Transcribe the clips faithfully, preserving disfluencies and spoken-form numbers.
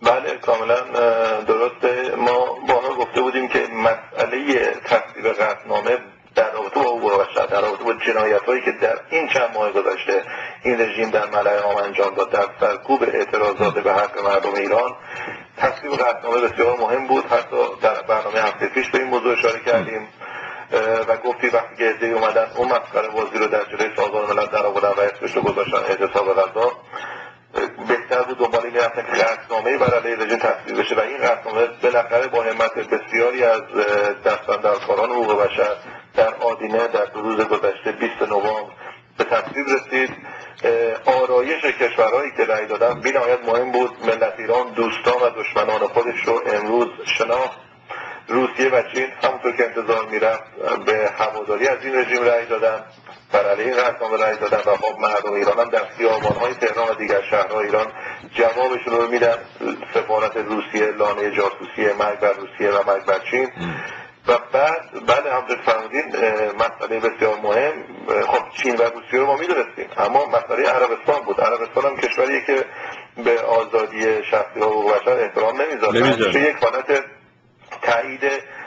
بله کاملا درسته. ما با هم گفته بودیم که مسئله تصویب قطعنامه در رابطه با حقوق بشر، در رابطه با جنایت‌هایی که در این چند ماه گذشته این رژیم در ملأ عام انجام داد در سرکوب اعتراضات به حق مردم ایران، تصویب قطعنامه بسیار مهم بود. حتی در برنامه هفته پیش به این موضوع اشاره کردیم و گفتی وقتی که عده‌ای اومدن اون مسخره بازی رو در جلوی سازمان ملل در آوردن و اسمش رو گذاشتن اعتصاب غذا، بهتر بود دنبال این رفتن که قطعنامه‌ای بر علیه رژیم تصویب بشه و این قطعنامه بالاخره با همت بسیاری از دستاندرکاران حقوق بشر در آدینه در دو روز گذشته بیست نوامبر به تصویب رسید. آرایش کشورهایی که رأی دادن بی‌نهایت مهم بود. ملت ایران دوستان و دشمنان خودش رو امروز شناخت. روسیه و چین همونطور که انتظار میرفت به هواداری از این رژیم رأی دادن، بر علیه این قطعنامه رأی دادن و خب مردم ایران هم در خیابان‌های تهران و دیگر شهرهای ایران جوابشون رو میدن. سفارت روسیه لانه جاسوسی مرگ بر روسیه و مرگ بر چین. و بعد بله همونطور که فرمودین مسئله بسیار مهم، خب چین و روسیه رو ما میدونستیم، اما مسئله عربستان بود. عربستان هم کشوریه که به آزادی شخصی و حقوق بشر احترام نمیذاره. یک حالت تایید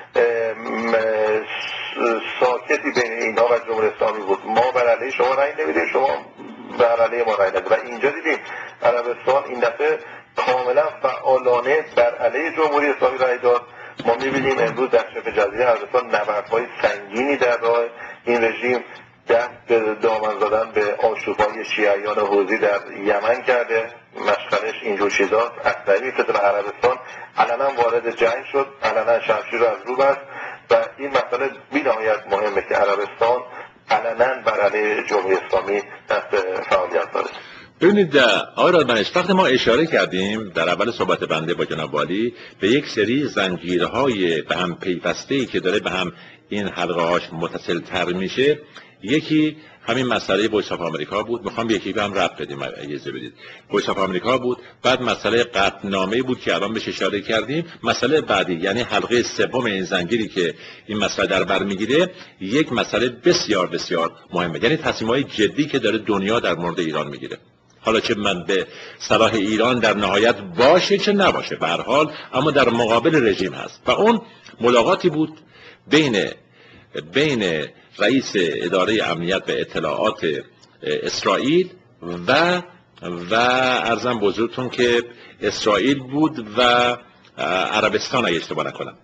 ساکتی بین اینها و جمهوری اسلامی بود. ما بر علیه شما رأی نمیدیم، شما بر علیه ما رأی ندید. و اینجا دیدیم عربستان این دفعه کاملا فعالانه بر علیه جمهوری اسلامی رأی داد. ما میبینیم امروز در شبه جزیره عربستان نبردهای سنگینی در راه این رژیم دست به دامن زدن به آشوب‌های شیعیان حوثی در یمن کرده. مشغلش اینجور چیزاست. اسلحه میفرسته به عربستان، علنا وارد جنگ شد، علنا شمشیر رو از رو بست و این مسئله بی‌نهایت مهمه که عربستان علنا بر علیه جمهوری اسلامی دست فعالیت داره. ببینید آقای رادمنش، وقتی ما اشاره کردیم در اول صحبت بنده با جناب والی به یک سری زنجیرهای به هم پیوسته‌ای که داره به هم این حلقه‌هاش متصل‌تر میشه، یکی همین مسئله وایس آف آمریکا بود. میخوام یکی به هم ربط بدیم اجازه بدید. وایس آف آمریکا بود، بعد مسئله قطعنامه بود که الان بهش اشاره کردیم. مسئله بعدی یعنی حلقه سوم این زنجیری که این مسئله در بر میگیره، یک مسئله بسیار بسیار مهمه، یعنی تصمیم‌های جدی که داره دنیا در مورد ایران میگیره. حالا چه من به صلاح ایران در نهایت باشه چه نباشه، به هر حال اما در مقابل رژیم هست و اون ملاقاتی بود بین بین رئیس اداره امنیت و اطلاعات اسرائیل و و عرضم بزرگتون که اسرائیل بود و عربستان اگه اشتباه نکنم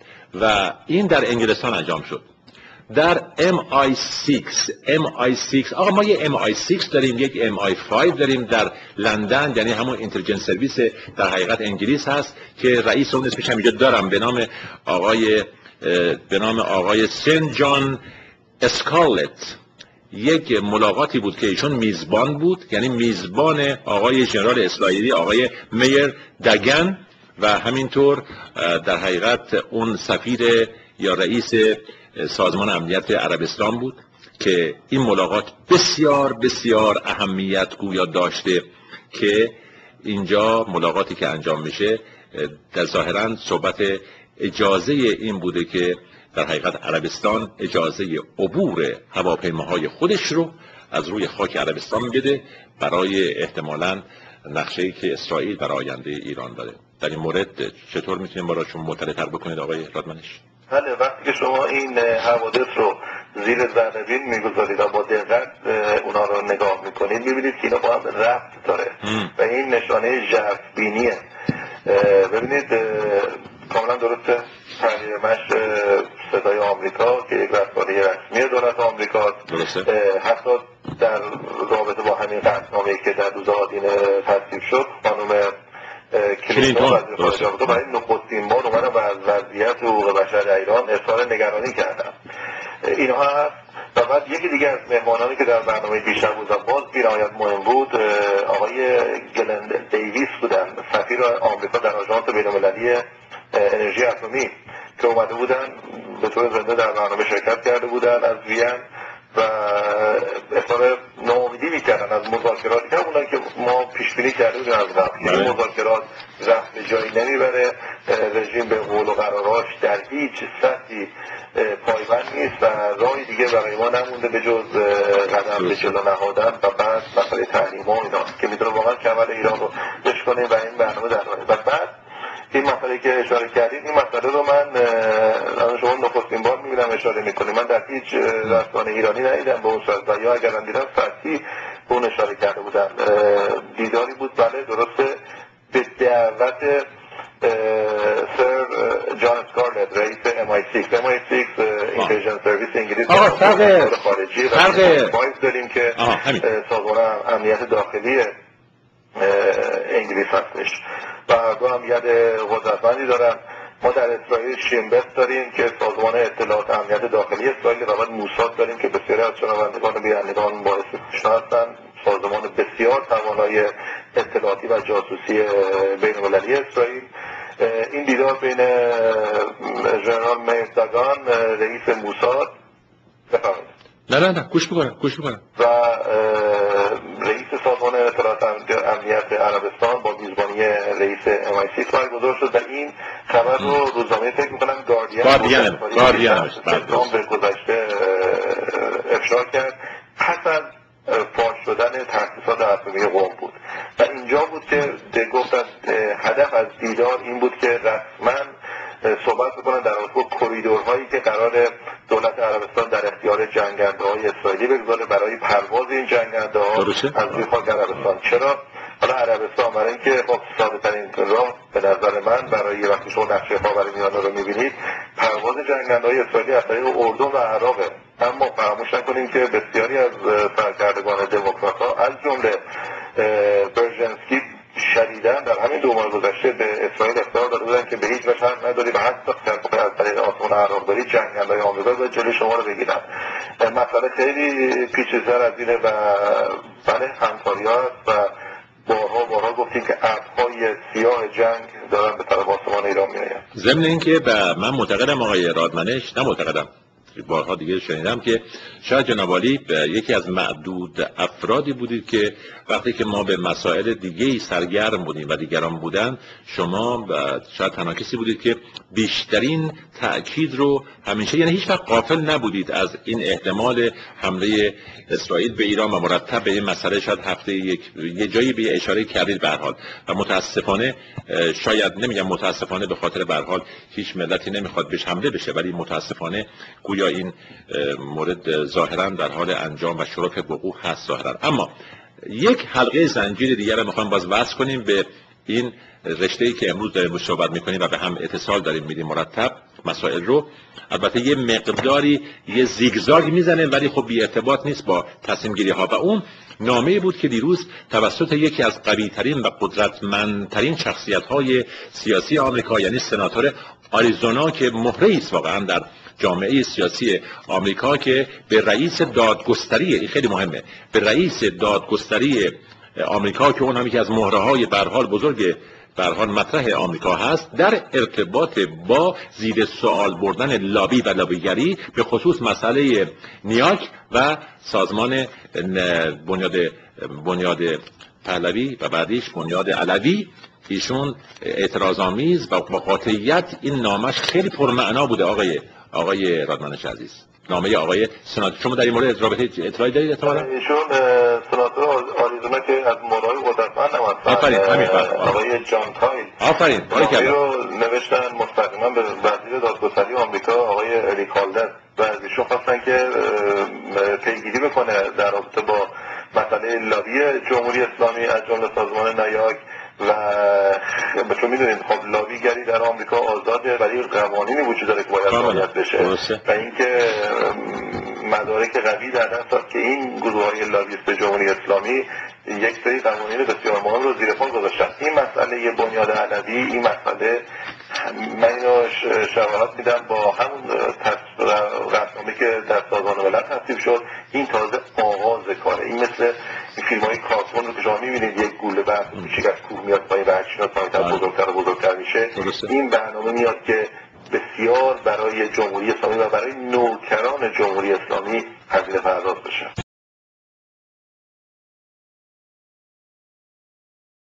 و این در انگلستان انجام شد در ام آی شش. ام آی شش آقا ما یه ام آی شش داریم، یک ام آی پنج داریم در لندن، یعنی همون اینتلیجنس سرویس در حقیقت انگلیس هست که رئیس اون اسمش هم اینجا دارم به نام آقای به نام آقای سن جان اسکارلت. یک ملاقاتی بود که ایشون میزبان بود، یعنی میزبان آقای ژنرال اسرائیلی آقای میر دگن و همینطور در حقیقت اون سفیر یا رئیس سازمان امنیت عربستان بود که این ملاقات بسیار بسیار اهمیت گویا داشته که اینجا ملاقاتی که انجام میشه در ظاهرا صحبت اجازه این بوده که در حقیقت عربستان اجازه عبور هواپیماهای خودش رو از روی خاک عربستان بده برای احتمالاً نقشه‌ای که اسرائیل برای آینده ایران داره. در این مورد چطور میتونیم براشون مطلع‌تر بکنید آقای رادمنش؟ بله، وقتی که شما این حوادث رو زیر ذره‌بین میگذارید و با دقت اونا رو نگاه میکنید میبینید که اینا با هم ربط داره و این نشانه ژرف‌بینیه. ببینید کاملا درسته، تغییر مشر صدای آمریکا که یک رسانه رسمی دولت آمریکاست، حتی در رابطه با همین قطعنامه‌ای که در روز آدینه تصویب شد خانم کلینتون وزیر خارجه آمریکا برای نخستین بار اومدن و از وضعیت حقوق بشر در ایران اظهار نگرانی کردن. اینها هست و بعد یکی دیگه از مهمانانی که در برنامه دیشب بود باز بی‌نهایت مهم بود آقای گلن دیویس بودن، سفیر آمریکا در آژانس بین‌المللی انرژی اتمی که اومده بودن به طور زنده در برنامه شرکت کرده بودن از وین و اظهار ناامیدی میکردن از مذاکراتی که اونایی که ما پیش بینی کرده بودیم از قبل. این مذاکرات رفت به جایی نمیبره، رژیم به قول و قرارهاش در هیچ سطحی پایبند نیست و راهی دیگه برای ما نمونده به جز قدم به جلو نهادن و بعد مسئله تحریم ها اینا که میتونه واقعا کمر ایران رو بشکنه و این برنامه در راه. و بعد این مسئله که اشاره کردید، این مسئله رو من شما نخستین بار میبینم اشاره میکنیم. من در هیچ رسانه ایرانی ندیدم به اون صورت و یا اگر هم دیدم سطحی به اون اشاره کرده بودن. دیداری بود بله درسته به دعوت سر جان اسکارلت رئیس ام آی سیکس ام آی سیکس اینتلیجنس سرویس انگلیس خارجی باید داریم که سازمان امنیت داخلی انگلیس هستش و دو امنیت قدرتمندی دارن. ما در اسرائیل شینبست داریم که سازمان اطلاعات امنیت داخلی اسرائیل و بعد موساد داریم که بسیاری از شنوندگان و بینندگان باعث آشنا هستن. سازمان بسیار توانای اطلاعاتی و جاسوسی بین‌المللی اسرائیل. این دیدار بین ژنرال میر داگان رئیس موساد بفرمایید. نه نه نه گوش بکنم گوش بکنم و رئیس سازمان اطلاعات امنیت عربستان با میزبانی رئیس ام آی سی برگزار شد و این خبر رو روزنامه فکر میکنم گاردین گاردین گاردین به گذشته افشا کرد. پس از فاش شدن تأسیسات اتمی قم بود و اینجا بود که گفتن هدف از دیدار این بود که رسما صحبت بکنن در رابطه با کریدورهایی که قرار دولت عربستان در اختیار جنگنده‌های اسرائیلی بگذاره برای پرواز این جنگنده‌ها از روی خاک عربستان. چرا؟ حالا عربستان برای اینکه خب ساده ترین راه به نظر من برای وقتی شما نقشه خاورمیانه رو می‌بینید پرواز جنگنده‌های اسرائیلی از طریق اردن و عراقه. اما فراموش نکنیم که بسیاری از سرکردگان دموکرات‌ها از جمله برژنسکی شدیداً در همین دو ماه گذشته به اسرائیل اخطار داده بودن که به هیچ وجه حق نداری و حتی از طریق آسمان عراقداری جنگنده‌های آمریکا باید جلوی شما رو بگیرن. مسئله خیلی پیچیده‌تر از اینه و بله همکاری هست و بارها بارها گفتیم که ابرهای سیاه جنگ دارن به طرف آسمان ایران میآیند. ضمن اینکه من معتقدم آقای رادمنش نه معتقدم بارها دیگه شنیدم که شاید جناب عالی یکی از معدود افرادی بودید که وقتی که ما به مسائل دیگه‌ای سرگرم بودیم و دیگران بودن شما شاید تنها کسی بودید که بیشترین تأکید رو همیشه یعنی هیچ وقت غافل نبودید از این احتمال حمله اسرائیل به ایران و مرتب به این مسئله شاید هفته یک یه جایی به اشاره کردید به هر حال و متاسفانه شاید نمیگم متاسفانه به خاطر به هر حال هیچ ملتی نمیخواد بهش حمله بشه ولی متاسفانه گویا این مورد ظاهرا در حال انجام و شروع به وقوع هست ظاهرا. اما یک حلقه زنجیر دیگر رو میخوام باز وصل کنیم به این رشته‌ای که امروز داریم صحبت میکنیم و به هم اتصال داریم میدیم مرتب مسائل رو. البته یه مقداری یه زیگزاگ میزنه ولی خب بی ارتباط نیست با تصمیم گیری ها و اون نامه‌ای بود که دیروز توسط یکی از قوی‌ترین و قدرتمندترین شخصیت‌های سیاسی آمریکا یعنی سناتور آریزونا که مهره‌ای است واقعا در جامعه سیاسی آمریکا که به رئیس دادگستری این خیلی مهمه به رئیس دادگستری آمریکا که اون هم یکی از مهره‌های به هر حال بزرگ به هر حال مطرح آمریکا هست در ارتباط با زیر سوال بردن لابی و لابیگری به خصوص مسئله نیاک و سازمان بنیاد بنیاد پهلوی و بعدیش بنیاد علوی. ایشون اعتراض‌آمیز و با قاطعیت این نامش خیلی پرمعنا بوده آقای آقای رادمنش عزیز. نامه آقای سناتور شما در این مورد رابطه اطلاعی دارید احتمالاً؟ ایشون سناتور آریزونا که از مورای قدرتمند هستن. آفرین همین آقای جان تایل. آفرین نامه رو نوشتن مستقیما به وزیر دادگستری آمریکا آقای اریک هالدر و از ایشون خواستن که پیگیری بکنه در رابطه با مسئله لابی جمهوری اسلامی از جمله سازمان نیاک و چون میدونید خب لابیگری در آمریکا آزاده ولی قوانینی وجود داره که باید رعایت بشه و اینکه مدارک قوی در دست هست که این گروه‌های لابیست جمهوری اسلامی یک سری قوانین بسیار مهم رو زیر پا گذاشتن. این مسئله بنیاد علوی این مسئله من اینو شباهت میدم با همون رسانه‌ای که در سازمان ملل تصویب شد. این تازه آغاز کاره. این مثل این فیلم‌های کارتون رو که شما می‌بینید یک گوله برف کوچیک از کوه میاد پایین و هرچی تا بزرگتر و بزرگتر میشه. این برنامه میاد که بسیار برای جمهوری اسلامی و برای نوکران جمهوری اسلامی هزینه پرداز بشه.